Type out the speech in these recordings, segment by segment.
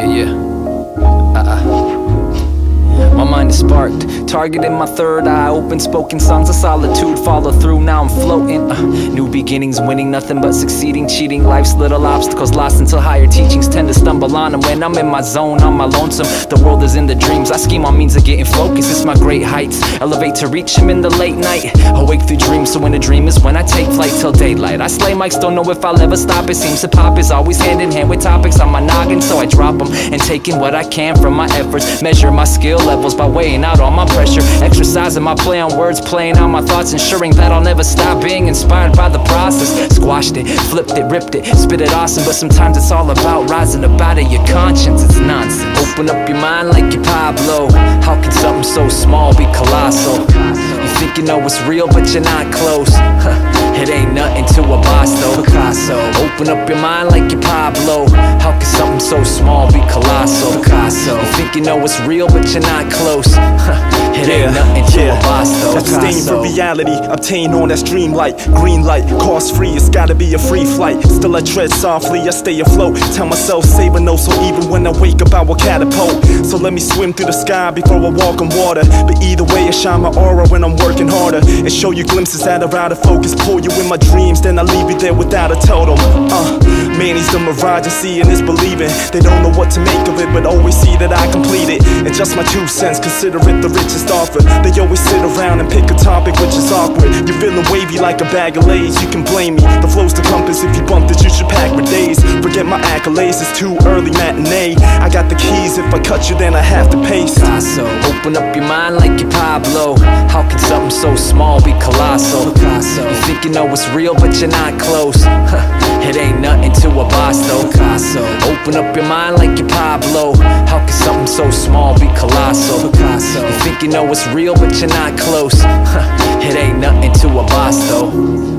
My mind is sparked, targeting my third eye open, spoken songs of solitude follow through, now I'm floating. New beginnings, winning, nothing but succeeding, cheating, life's little obstacles, lost until higher teachings tend to stumble on them. When I'm in my zone, on my lonesome, the world is in the dreams, I scheme on means of getting focused. It's my great heights, elevate to reach them in the late night, awake through dreams, so when a dream is when I take flight till daylight. I slay mics, don't know if I'll ever stop, it seems hip hop is always hand in hand with topics on my noggin, so I drop them, and taking what I can from my efforts, measure my skill levels by weighing out all my pressure, exercising my play on words, playing out my thoughts, ensuring that I'll never stop being inspired by the process. Squashed it, flipped it, ripped it, spit it awesome, but sometimes it's all about rising up out of your conscience. It's nonsense. Open up your mind like you're Pablo. How can something so small be colossal? You think you know it's real, but you're not close. It ain't nothing to a boss though. Picasso. Open up your mind like you're Pablo. How can something so small be colossal? Picasso. You think you know it's real, but you're not close. It ain't nothing to a boss though. That's disdain for reality, obtain on that streamlight. Green light, cost free, it's gotta be a free flight. Still I tread softly, I stay afloat. Tell myself, save a no, so even when I wake up I will catapult. So let me swim through the sky before I walk on water. But either way I shine my aura when I'm working harder, and show you glimpses that are out of focus. Pull you in my dreams, then I leave you there without a totem. Man, he's the mirage, and seeing is believing. They don't know what to make of it, but always see that I complete it. And just my 2 cents, consider it the richest offer. They always sit around and pick a topic which is awkward. You're feeling wavy like a bag of Lay's, you can blame me. The flow's the compass, if you bumped it you should pack for days. Forget my accolades, it's too early matinee. I got the keys, if I cut you then I have to pace. Picasso. Open up your mind like you're Pablo. How can something so small be colossal? Picasso. You think you know it's real but you're not close. It ain't nothing to a boss though. Picasso. Open up your mind like you're Pablo. How can something so small be colossal? Picasso. You think you know it's real but you're not close. It ain't nothing to a boss though.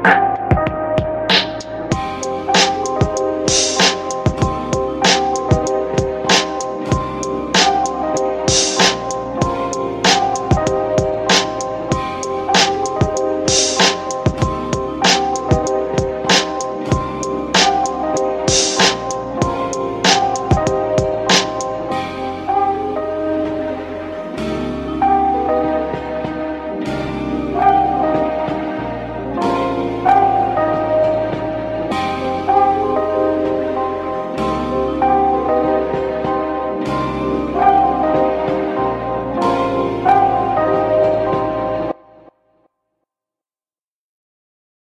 Leonard.